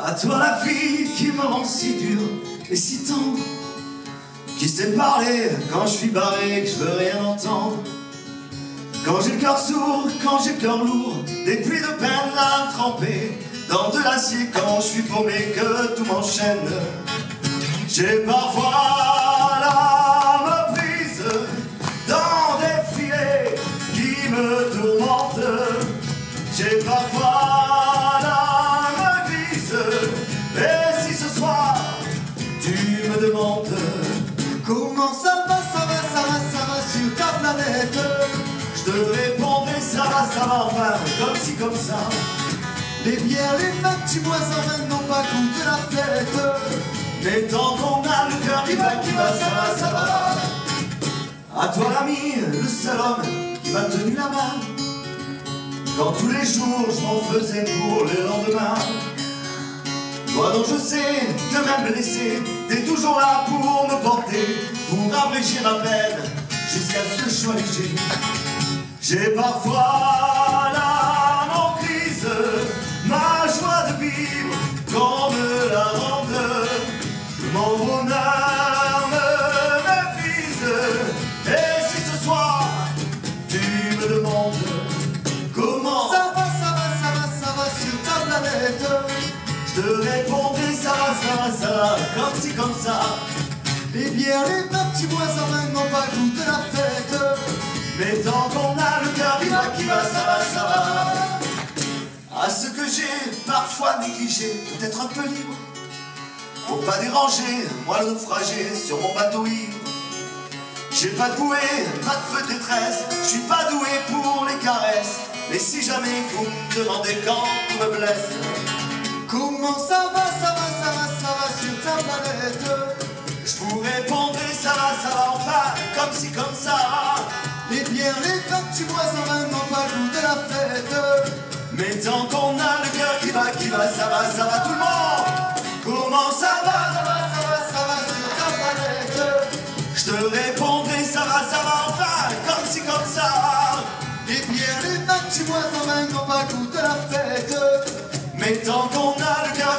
À toi la fille qui me rend si dur et si tendre, qui sait parler quand je suis barré, que je veux rien entendre. Quand j'ai le cœur sourd, quand j'ai le cœur lourd, des pluies de peine à tremper dans de l'acier, quand je suis paumé, que tout m'enchaîne. J'ai parfois l'âme prise dans des filets qui me tourmentent. J'ai parfois l'âme grise, et si ce soir tu me demandes comment ça va, ça va, ça va, ça va sur ta planète, je te répondrai ça va, enfin, comme ci, comme ça. Les bières, les vagues, tu bois en vain, n'ont pas goûté la fête. Mais tant qu'on a le cœur qui va, ça va. À toi l'ami, le seul homme qui m'a tenu la main, quand tous les jours je m'en faisais pour le lendemain. Toi dont je sais que même blessé, t'es toujours là pour me porter, pour abréger ma peine, jusqu'à ce que je sois léger. J'ai parfois l'âme en crise, ma joie de vivre qu'on me la rende. Mon bonheur me méprise, et si ce soir tu me demandes comment ça va sur ta planète, je te répondrai ça va, comme ci, comme ça. Les bières, les petits voisins même n'ont pas goûté la fête, mais tant qu'on a le cœur qui va, ça va. À ce que j'ai parfois négligé, peut-être un peu libre, pour pas déranger, moi le naufragé sur mon bateau ivre. J'ai pas de bouée, pas de feu de détresse, je suis pas doué pour les caresses, mais si jamais vous me demandez quand tout me blesse, comment ça va sur ta planète, je vous répondrai ça va, enfin, comme ci, comme ça. Les bières, les vagues, tu bois en vain, n'ont pas goûté la fête, mais tant qu'on a le cœur qui va, ça va tout le monde. Comment ça va sur ta planète, je te répondrai ça va, enfin, comme ci, comme ça. Les bières, les vagues, tu bois en vain, n'ont pas goûté la fête, mais tant qu'on a le cœur